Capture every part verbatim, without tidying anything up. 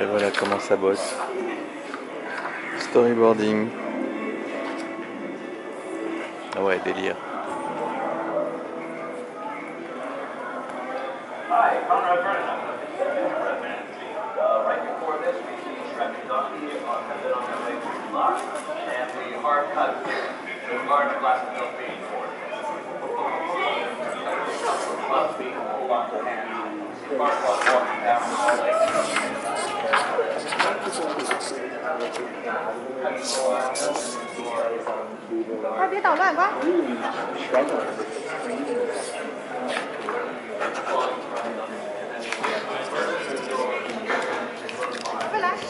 voilà comment ça bosse. Storyboarding. Ah ouais, délire. Hi, Conrad Brennan. Uh, right before this, we see Shrek and Donkey uh, have been on their way to Lock, and the hard cut with large glass of milk being poured. Plus, we hold on to hands. Mark was walking down the hallway. Thôi别捣乱quá. Quay lại.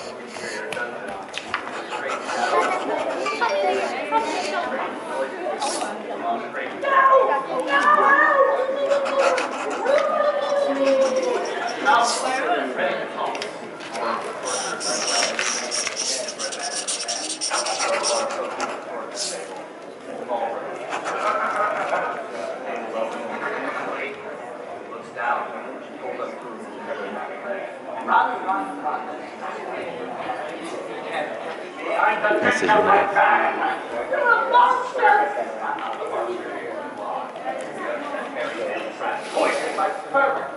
Ah, c'est génial. Perfect.